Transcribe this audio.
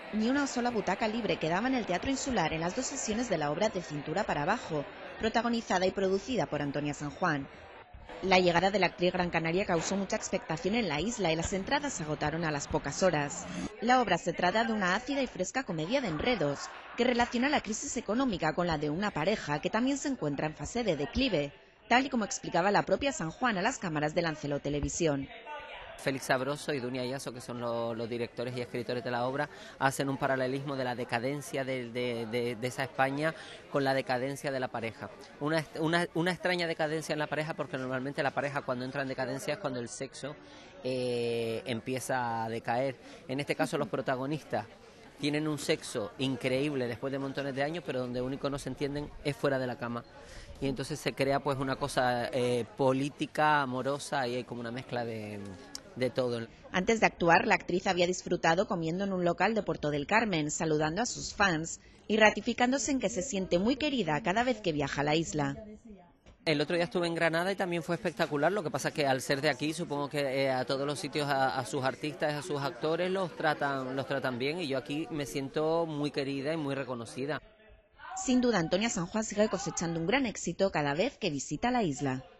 Ni una sola butaca libre quedaba en el Teatro Insular en las dos sesiones de la obra De cintura para abajo, protagonizada y producida por Antonia San Juan. La llegada de la actriz gran canaria causó mucha expectación en la isla y las entradas se agotaron a las pocas horas. La obra se trata de una ácida y fresca comedia de enredos, que relaciona la crisis económica con la de una pareja que también se encuentra en fase de declive, tal y como explicaba la propia San Juan a las cámaras de Lancelot Televisión. Félix Sabroso y Dunia Yasso, que son los directores y escritores de la obra, hacen un paralelismo de la decadencia de esa España con la decadencia de la pareja. Una extraña decadencia en la pareja, porque normalmente la pareja cuando entra en decadencia es cuando el sexo empieza a decaer. En este caso los protagonistas tienen un sexo increíble después de montones de años, pero donde único no se entienden es fuera de la cama. Y entonces se crea pues una cosa política, amorosa, y hay como una mezcla de todo. Antes de actuar, la actriz había disfrutado comiendo en un local de Puerto del Carmen, saludando a sus fans y ratificándose en que se siente muy querida cada vez que viaja a la isla. El otro día estuve en Granada y también fue espectacular, lo que pasa es que al ser de aquí supongo que a todos los sitios a sus artistas, a sus actores los tratan bien, y yo aquí me siento muy querida y muy reconocida. Sin duda, Antonia San Juan sigue cosechando un gran éxito cada vez que visita la isla.